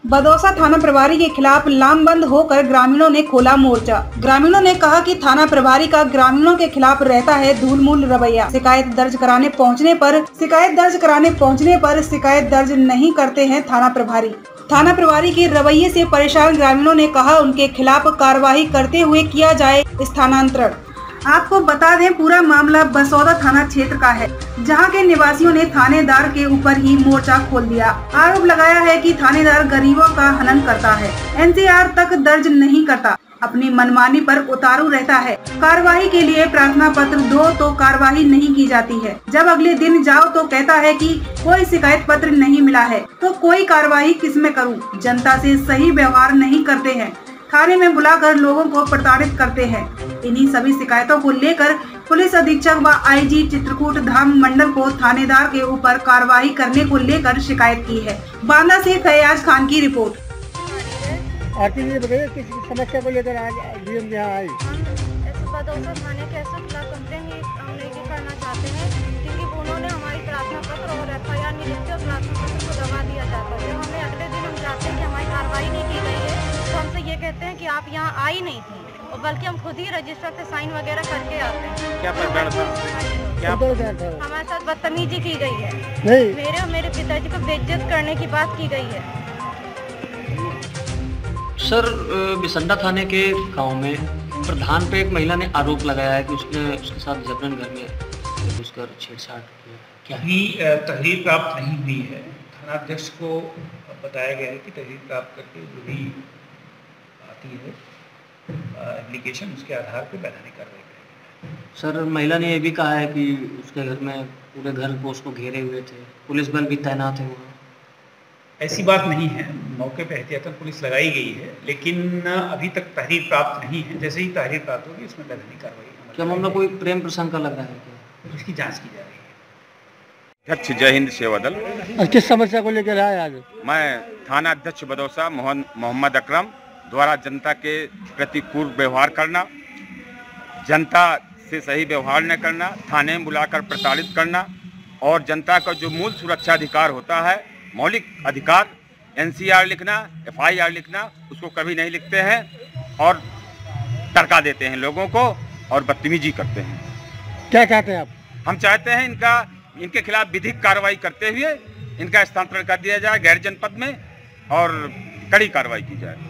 बदौसा थाना प्रभारी के खिलाफ लामबंद होकर ग्रामीणों ने खोला मोर्चा। ग्रामीणों ने कहा कि थाना प्रभारी का ग्रामीणों के खिलाफ रहता है धूलमूल रवैया। शिकायत दर्ज कराने पहुंचने पर शिकायत दर्ज नहीं करते हैं थाना प्रभारी के रवैये से परेशान ग्रामीणों ने कहा उनके खिलाफ कार्रवाई करते हुए किया जाए स्थानांतरण। आपको बता दें पूरा मामला बसौदा थाना क्षेत्र का है, जहां के निवासियों ने थानेदार के ऊपर ही मोर्चा खोल दिया। आरोप लगाया है कि थानेदार गरीबों का हनन करता है, एनसीआर तक दर्ज नहीं करता, अपनी मनमानी पर उतारू रहता है। कार्रवाई के लिए प्रार्थना पत्र दो तो कार्रवाई नहीं की जाती है, जब अगले दिन जाओ तो कहता है कि कोई शिकायत पत्र नहीं मिला है, तो कोई कार्रवाई किसमें करूं? जनता से सही व्यवहार नहीं करते हैं, थाने में बुलाकर लोगों को प्रताड़ित करते हैं। इन्हीं सभी शिकायतों को लेकर पुलिस अधीक्षक व आईजी चित्रकूट धाम मंडल को थानेदार के ऊपर कार्रवाई करने को लेकर शिकायत की है। बांदा से फैयाज खान की रिपोर्ट। आरती जी बताइए किस समस्या को लेकर आज डीएम यहाँ आई? बदौसा थाने के खिलाफ कंप्लेन हम लेके करना चाहते हैं, क्योंकि उन्होंने हमारी प्रार्थना पत्र और एफआईआर नहीं लिखते और प्रार्थना पत्र को दबा दिया जाता है। जब हमें अगले दिन हम जाते हैं कि हमारी कार्रवाई नहीं की गई है, तो हमसे ये कहते हैं कि आप यहाँ आई नहीं थी, और बल्कि हम खुद ही रजिस्टर पे साइन वगैरह करके आते हैं। क्या प्रकरण था? क्या हमारे साथ बदतमीजी की गई है, मेरे और मेरे पिताजी को बेइज्जत करने की बात की गई है। सर, बिसंडा थाने के गांव में प्रधान पे एक महिला ने आरोप लगाया है कि उसके साथ जबरन घर में घुसकर छेड़छाड़ किया। क्या अभी तहरीर प्राप्त नहीं हुई है। थानाध्यक्ष को बताया गया है कि तहरीर प्राप्त करके जो भी आती है एप्लीकेशन, उसके आधार पर वैधानिक कार्रवाई करेगी। सर, महिला ने यह भी कहा है कि उसके घर में पूरे घर को उसको घेरे हुए थे, पुलिस बल भी तैनात है वहाँ। ऐसी बात नहीं है, मौके पर एहतियातन पुलिस लगाई गई है, लेकिन अभी तक तहरीर प्राप्त नहीं है। जैसे ही तहरीर प्राप्त होगी उसमें वैधानिक कार्रवाई। क्या मामला कोई प्रेम प्रसंग का लग रहा है क्या? इसकी जांच की जा रही है। अध्यक्ष जय हिंद सेवा दल। किस समस्या को लेकर आए आज? मैं थाना अध्यक्ष बदौसा मोहम्मद अकरम द्वारा जनता के प्रतिकूल व्यवहार करना, जनता से सही व्यवहार न करना, थाने में बुलाकर प्रताड़ित करना और जनता का जो मूल सुरक्षा अधिकार होता है, मौलिक अधिकार, एनसीआर लिखना, एफआईआर लिखना, उसको कभी नहीं लिखते हैं और टरका देते हैं लोगों को और बदतमीजी करते हैं। क्या चाहते हैं आप? हम चाहते हैं इनके खिलाफ विधिक कार्रवाई करते हुए इनका स्थानांतरण कर दिया जाए गैर जनपद में और कड़ी कार्रवाई की जाए।